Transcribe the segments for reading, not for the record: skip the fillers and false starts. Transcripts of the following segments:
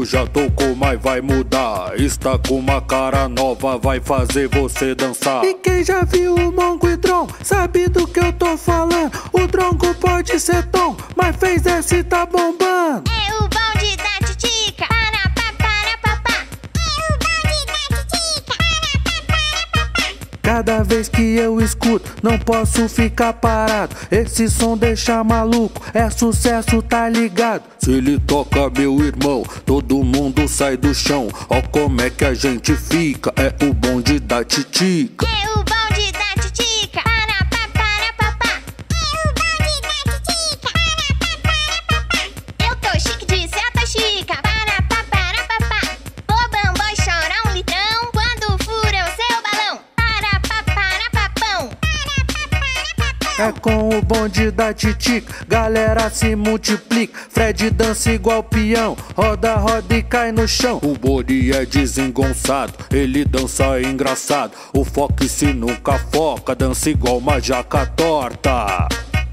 já tocou, mas vai mudar. Está com uma cara nova, vai fazer você dançar. E quem já viu o Mongo e Dron sabe do que eu tô falando. O Drongo pode ser tom, mas fez esse tá bombando. É o bonde da titica, para papá. É o bonde da titica, para papá. Cada vez que eu escuto, não posso ficar parado. Esse som deixa maluco, é sucesso, tá ligado? Se ele toca, meu irmão, todo mundo sai do chão. Ó como é que a gente fica, é o bonde da titica. É o bonde da titica, para papá. É o bonde da titica, para papá. Eu tô chique de seta chica, para papá. O bamboy chora um litrão quando fura o seu balão. Para papão. É com o bonde da titica, galera se multiplica. Fred dança igual peão, roda e cai no chão. O Bori é desengonçado, ele dança engraçado. O Fox nunca foca, dança igual uma jaca torta.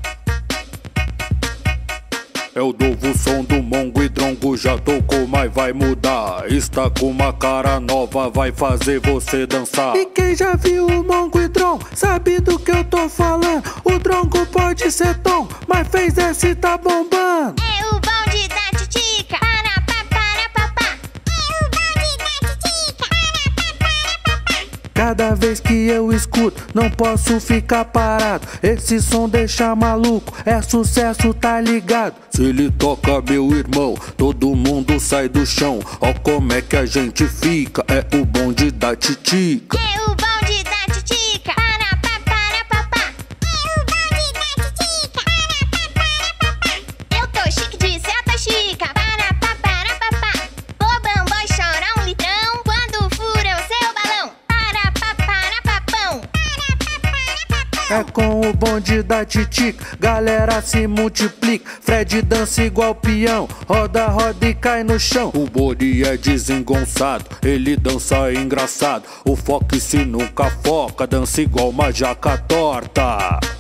É o novo som do Mongo e Drongo, já tocou, mas vai mudar. Está com uma cara nova, vai fazer você dançar. E quem já viu o Mongo e Dron sabe do que eu tô falando. O Drongo pode ser tom, mas fez esse tá bombando. É o bonde da titica, para papá. É o bonde da titica, para papá. Cada vez que eu escuto, não posso ficar parado. Esse som deixa maluco, é sucesso, tá ligado? Se ele toca, meu irmão, todo mundo sai do chão. Ó como é que a gente fica, é o bonde da titica. É o bonde da titica, para papá. É o bonde da titica, para papá. Eu tô chique de seta chica, para papá. O bamboy chora um litrão quando fura o seu balão. Para papão. É com o bonde da titica, galera se multiplica. Fred dança igual peão, roda e cai no chão. O Bori é desengonçado, ele dança engraçado. O Fox nunca foca, dança igual uma jaca torta.